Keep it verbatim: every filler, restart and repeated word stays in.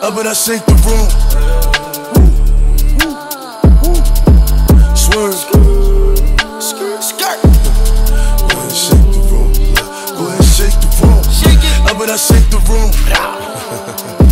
Up and I shake the room. Swerve. Skirt. Go ahead and shake the room. Go ahead and shake the room. Up and I shake the room.